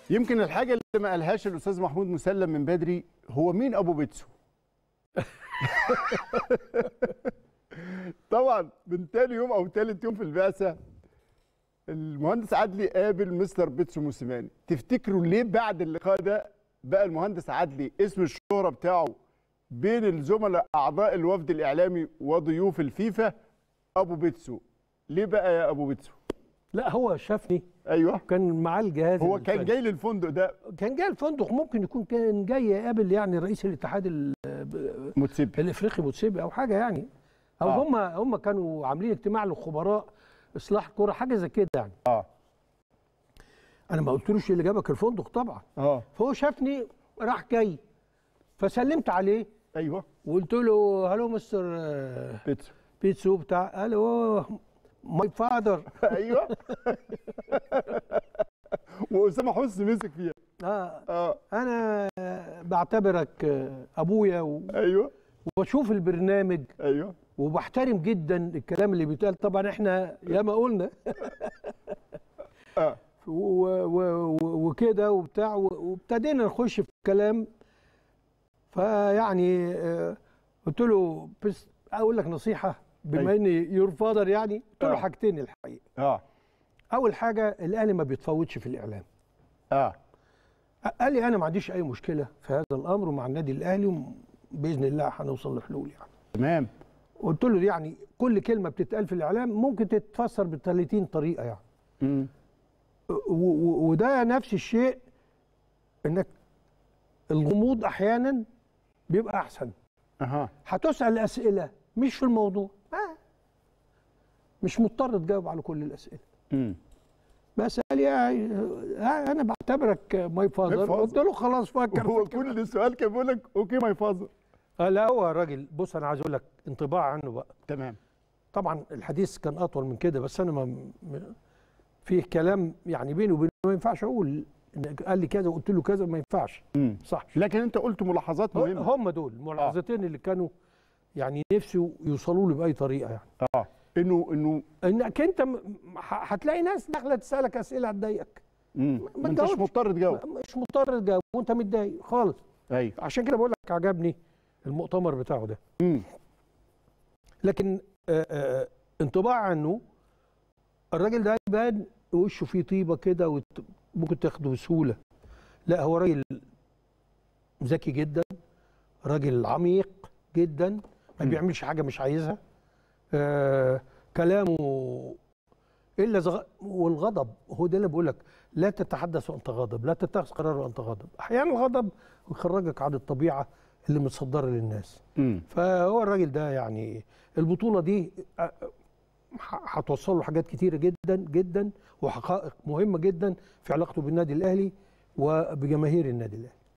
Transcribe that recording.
يمكن الحاجه اللي ما قالهاش الاستاذ محمود مسلم من بدري، هو مين ابو بيتسو؟ طبعا من تاني يوم او تالت يوم في البعثه المهندس عدلي قابل مستر بيتسو موسيماني. تفتكروا ليه بعد اللقاء ده بقى المهندس عدلي اسم الشهرة بتاعه بين الزملاء اعضاء الوفد الاعلامي وضيوف الفيفا ابو بيتسو؟ ليه بقى يا ابو بيتسو؟ لا هو شافني. ايوه كان معاه الجهاز. هو كان جاي للفندق ده. كان جاي الفندق، ممكن يكون كان جاي يقابل يعني رئيس الاتحاد متسيبي الافريقي متسيبي او حاجه يعني، او هم كانوا عاملين اجتماع للخبراء اصلاح الكوره حاجه زي كده يعني. انا ما قلتلوش اللي جابك الفندق طبعا. فهو شافني راح جاي، فسلمت عليه. ايوه وقلت له هلو مستر بيتسو بتاع، قال له ماي فادر. ايوه. واسامه حسني مسك فيها. انا بعتبرك ابويا ايوه وبشوف البرنامج. ايوه وبحترم جدا الكلام اللي بيتقال، طبعا احنا ياما قلنا. وكده وبتاع، وابتدينا نخش في الكلام. فيعني قلت له بس اقول لك نصيحه بما اني يور فادر يعني. قلت له حاجتين الحقيقه. اول حاجه الاهلي ما بيتفاوضش في الاعلام. قال لي انا ما عنديش اي مشكله في هذا الامر ومع النادي الاهلي باذن الله هنوصل لحلول يعني. تمام. قلت له يعني كل كلمه بتتقال في الاعلام ممكن تتفسر ب 30 طريقه يعني. وده نفس الشيء، انك الغموض احيانا بيبقى احسن. هتسال اسئله مش في الموضوع، مش مضطر تجاوب على كل الاسئله. بس قال لي انا بعتبرك ماي فازر. قلت له خلاص فكر. هو كل سؤال كان بيقول لك اوكي ماي فازر. لا هو راجل، بص انا عايز اقول لك انطباع عنه بقى. تمام. طبعا الحديث كان اطول من كده، بس انا فيه كلام يعني بيني وبينه ما ينفعش اقول. قال لي كذا وقلت له كذا، ما ينفعش. صح. لكن انت قلت ملاحظات مهمه. هم دول الملاحظتين اللي كانوا يعني نفسي يوصلوا لي باي طريقه يعني. انك انت هتلاقي ناس داخله تسالك اسئله هتضايقك. ما انتش مضطر تجاوب. مش مضطر تجاوب وانت متضايق خالص. ايوه عشان كده بقول لك عجبني المؤتمر بتاعه ده. لكن انطباع عنه الراجل ده يبان وشه فيه طيبه كده وممكن تاخده بسهوله. لا هو راجل ذكي جدا، راجل عميق جدا، ما بيعملش حاجه مش عايزها. كلامه الا والغضب هو ده اللي بقول لك، لا تتحدث وانت غاضب، لا تتخذ قرار وانت غاضب. احيانا الغضب يخرجك عن الطبيعه اللي متصدره للناس. فهو الراجل ده يعني البطوله دي هتوصل له حاجات كتيره جدا جدا وحقائق مهمه جدا في علاقته بالنادي الاهلي وبجماهير النادي الاهلي.